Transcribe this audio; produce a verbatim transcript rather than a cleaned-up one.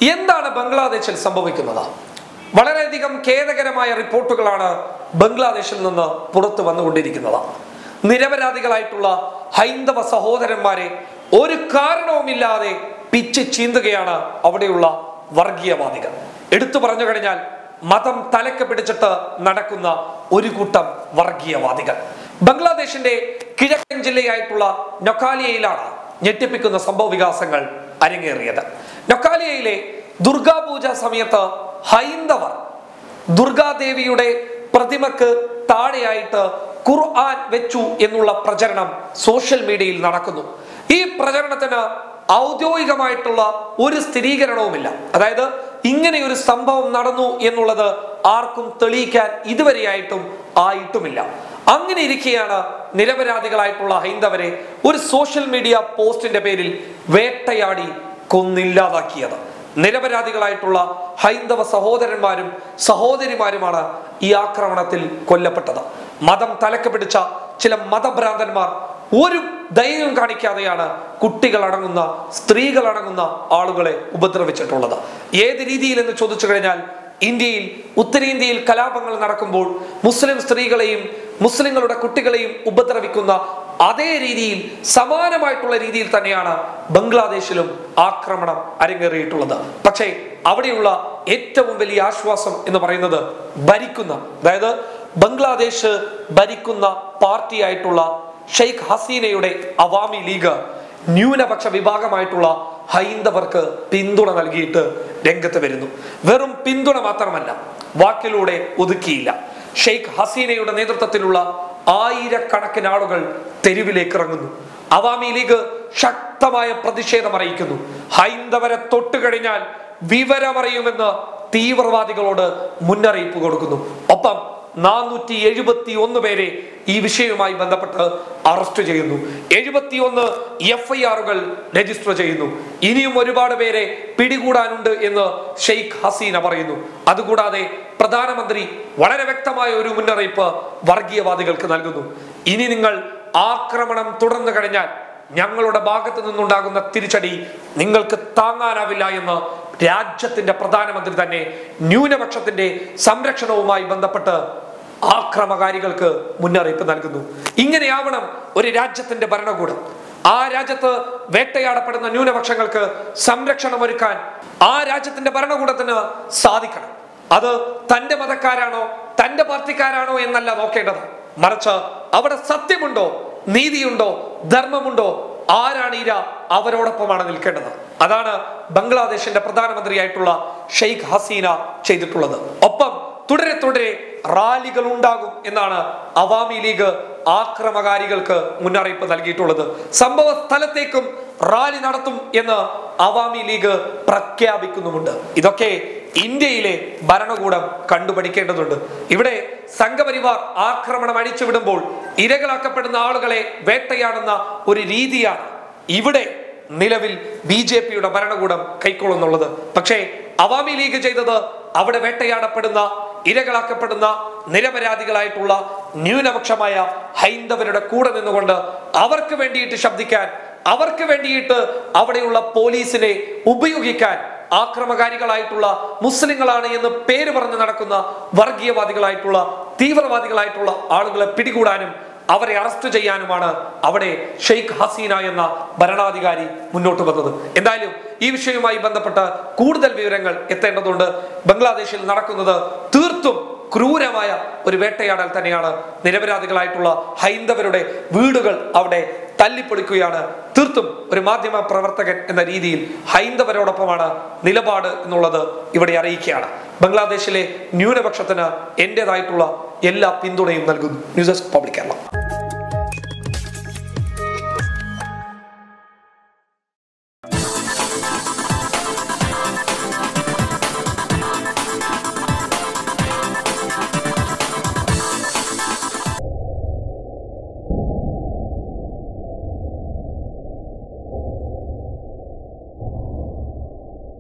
എന്താണ് ബംഗ്ലാദേശിൽ സംഭവിക്കുന്നത്? വളരെയധികം ഖേദകരമായ റിപ്പോർട്ടുകളാണ് ബംഗ്ലാദേശിൽ നിന്ന് പുറത്തു വന്നുകൊണ്ടിരിക്കുന്നത്. നിരപരാധികളായിട്ടുള്ള ഹൈന്ദവ സഹോദരന്മാരെ ഒരു കാരണവുമില്ലാതെ പിച്ച് ചീന്തുകയാണ് അവിടെയുള്ള വർഗീയവാദികൾ. എടുത്തു പറഞ്ഞു കഴിഞ്ഞാൽ മതം തലക്ക് പിടിച്ചിട്ട് നടക്കുന്ന ഒരു കൂട്ടം വർഗീയവാദികൾ. ബംഗ്ലാദേശിന്റെ കിഴക്കൻ ജില്ലയായിട്ടുള്ള നൊക്കാലിയയിലാണ് ഞെട്ടിപ്പിക്കുന്ന സംഭവ വികാസങ്ങൾ അരങ്ങേറിയത്. നൊക്കാലിയയിലെ ദുർഗാപൂജ സമയത്ത് ഹൈന്ദവർ ദുർഗാദേവിയുടെ പ്രതിമക്ക് താഴെയായിട്ട് ഖുർആൻ വെച്ചു എന്നുള്ള പ്രചരണം സോഷ്യൽ മീഡിയയിൽ നടക്കുന്നു. ഈ പ്രചരണത്തിന് ഔദ്യോഗികമായിട്ടുള്ള ഒരു സ്ഥിരീകരണവുമില്ല. അതായത് ഇങ്ങനെ ഒരു സംഭവം നടന്നു എന്നുള്ളത് ആർക്കും തെളിയിക്കാൻ ഇതുവരെയായിട്ടും ആയിട്ടുമില്ല. അങ്ങനെ ഇരിക്കെയാണ് നിരപരാധികളായിട്ടുള്ള ഹൈന്ദവരെ ഒരു സോഷ്യൽ മീഡിയ പോസ്റ്റിന്റെ പേരിൽ വേട്ടയാടി കൊന്നില്ലാതാക്കിയത്. നിരപരാധികളായിട്ടുള്ള ഹൈന്ദവ സഹോദരന്മാരും സഹോദരിമാരുമാണ് ഈ ആക്രമണത്തിൽ കൊല്ലപ്പെട്ടത്. മതം തലക്ക് പിടിച്ച ചില മതഭ്രാന്തന്മാർ ഒരു ധൈര്യം കാണിക്കാതെയാണ് കുട്ടികളടങ്ങുന്ന സ്ത്രീകളടങ്ങുന്ന ആളുകളെ ഉപദ്രവിച്ചിട്ടുള്ളത്. ഏത് രീതിയിൽ എന്ന് ചോദിച്ചു കഴിഞ്ഞാൽ ഇന്ത്യയിൽ ഉത്തരേന്ത്യയിൽ കലാപങ്ങൾ നടക്കുമ്പോൾ മുസ്ലിം സ്ത്രീകളെയും മുസ്ലിങ്ങളുടെ കുട്ടികളെയും ഉപദ്രവിക്കുന്ന അതേ രീതിയിൽ സമാനമായിട്ടുള്ള രീതിയിൽ തന്നെയാണ് ബംഗ്ലാദേശിലും ആക്രമണം അരങ്ങേറിയിട്ടുള്ളത്. പക്ഷേ അവിടെയുള്ള ഏറ്റവും വലിയ ആശ്വാസം എന്ന് പറയുന്നത് ഭരിക്കുന്ന അതായത് ബംഗ്ലാദേശ് ഭരിക്കുന്ന പാർട്ടിയായിട്ടുള്ള ഷെയ്ഖ് ഹസീനയുടെ അവാമി ലീഗ് ന്യൂനപക്ഷ വിഭാഗമായിട്ടുള്ള ഹൈന്ദവർക്ക് പിന്തുണ നൽകിയിട്ട് രംഗത്ത് വരുന്നു. വെറും പിന്തുണ മാത്രമല്ല, വാക്കിലൂടെ ഒതുക്കിയില്ല. ഷെയ്ഖ് ഹസീനയുടെ നേതൃത്വത്തിലുള്ള ആയിരക്കണക്കിന് ആളുകൾ തെരുവിലേക്ക് ഇറങ്ങുന്നു. അവാമി ലീഗ് ശക്തമായ പ്രതിഷേധം അറിയിക്കുന്നു. ഹൈന്ദവരെ തൊട്ടുകഴിഞ്ഞാൽ വിവരമറിയുമെന്ന് തീവ്രവാദികളോട് മുന്നറിയിപ്പ് കൊടുക്കുന്നു. ഒപ്പം നാനൂറ്റി എഴുപത്തി ഒന്ന് പേരെ ഈ വിഷയവുമായി ബന്ധപ്പെട്ട് അറസ്റ്റ് ചെയ്യുന്നു. എഴുപത്തി ഒന്ന് എഫ് ഐ ആറുകൾ രജിസ്റ്റർ ചെയ്യുന്നു. ഇനിയും ഒരുപാട് പേരെ പിടികൂടാനുണ്ട് എന്ന് ഷെയ്ഖ് ഹസീന പറയുന്നു. അതുകൂടാതെ പ്രധാനമന്ത്രി വളരെ വ്യക്തമായ ഒരു മുന്നറിയിപ്പ് വർഗീയവാദികൾക്ക് നൽകുന്നു. ഇനി നിങ്ങൾ ആക്രമണം തുടർന്നു കഴിഞ്ഞാൽ ഞങ്ങളുടെ ഭാഗത്തു നിന്നുണ്ടാകുന്ന തിരിച്ചടി നിങ്ങൾക്ക് താങ്ങാനാവില്ല എന്ന് രാജ്യത്തിന്റെ പ്രധാനമന്ത്രി തന്നെ ന്യൂനപക്ഷത്തിന്റെ സംരക്ഷണവുമായി ബന്ധപ്പെട്ട് ആക്രമകാരികൾക്ക് മുന്നറിയിപ്പ് നൽകുന്നു. ഇങ്ങനെയാവണം ഒരു രാജ്യത്തിന്റെ ഭരണകൂടം. ആ രാജ്യത്ത് വേട്ടയാടപ്പെടുന്ന ന്യൂനപക്ഷങ്ങൾക്ക് സംരക്ഷണം ഒരുക്കാൻ ആ രാജ്യത്തിന്റെ ഭരണകൂടത്തിന് സാധിക്കണം. അത് തന്റെ മതക്കാരാണോ തന്റെ പാർട്ടിക്കാരാണോ എന്നല്ല നോക്കേണ്ടത്, മറിച്ച് അവിടെ സത്യമുണ്ടോ, നീതിയുണ്ടോ, ധർമ്മമുണ്ടോ, ആരാണ് ഇര, അവരോടൊപ്പമാണ് നിൽക്കേണ്ടത്. അതാണ് ബംഗ്ലാദേശിന്റെ പ്രധാനമന്ത്രിയായിട്ടുള്ള ഷെയ്ഖ് ഹസീന ചെയ്തിട്ടുള്ളത്. ഒപ്പം തുടരെ തുടരെ റാലികൾ ഉണ്ടാകും എന്നാണ് അവാമി ലീഗ് ആക്രമകാരികൾക്ക് മുന്നറിയിപ്പ് നൽകിയിട്ടുള്ളത്. സംഭവ സ്ഥലത്തേക്കും റാലി നടത്തും എന്ന് അവാമി ലീഗ് പ്രഖ്യാപിക്കുന്നുമുണ്ട്. ഇതൊക്കെ ഇന്ത്യയിലെ ഭരണകൂടം കണ്ടുപഠിക്കേണ്ടതുണ്ട്. ഇവിടെ സംഘപരിവാർ ആക്രമണം അഴിച്ചുവിടുമ്പോൾ ഇരകളാക്കപ്പെടുന്ന ആളുകളെ വേട്ടയാടുന്ന ഒരു രീതിയാണ് ഇവിടെ നിലവിൽ ബി ജെ പിയുടെ ഭരണകൂടം കൈക്കൊള്ളുന്നുള്ളത്. പക്ഷേ അവാമി ലീഗ് ചെയ്തത് അവിടെ വേട്ടയാടപ്പെടുന്ന ഇരകളാക്കപ്പെടുന്ന നിരപരാധികളായിട്ടുള്ള ന്യൂനപക്ഷമായ ഹൈന്ദവരുടെ കൂടെ നിന്നുകൊണ്ട് അവർക്ക് വേണ്ടിയിട്ട് ശബ്ദിക്കാൻ, അവർക്ക് വേണ്ടിയിട്ട് അവിടെയുള്ള പോലീസിനെ ഉപയോഗിക്കാൻ ആക്രമകാരികളായിട്ടുള്ള മുസ്ലിങ്ങളാണ് എന്ന് പേര് പറഞ്ഞ് നടക്കുന്ന വർഗീയവാദികളായിട്ടുള്ള തീവ്രവാദികളായിട്ടുള്ള ആളുകളെ പിടികൂടാനും അവരെ അറസ്റ്റ് ചെയ്യാനുമാണ് അവിടെ ഷെയ്ഖ് ഹസീന എന്ന ഭരണാധികാരി മുന്നോട്ട് വന്നത്. എന്തായാലും ഈ വിഷയവുമായി ബന്ധപ്പെട്ട് കൂടുതൽ വിവരങ്ങൾ എത്തേണ്ടതുണ്ട്. ബംഗ്ലാദേശിൽ നടക്കുന്നത് തീർത്തും ക്രൂരമായ ഒരു വേട്ടയാടൽ തന്നെയാണ്. നിരപരാധികളായിട്ടുള്ള ഹൈന്ദവരുടെ വീടുകൾ അവിടെ തല്ലിപ്പൊളിക്കുകയാണ്. തീർത്തും ഒരു മാധ്യമ പ്രവർത്തകൻ എന്ന രീതിയിൽ ഹൈന്ദവരോടൊപ്പമാണ് നിലപാട് എന്നുള്ളത് ഇവിടെ അറിയിക്കുകയാണ്. ബംഗ്ലാദേശിലെ ന്യൂനപക്ഷത്തിന് എന്റേതായിട്ടുള്ള എല്ലാ പിന്തുണയും നൽകുന്നു. News desk public Kerala.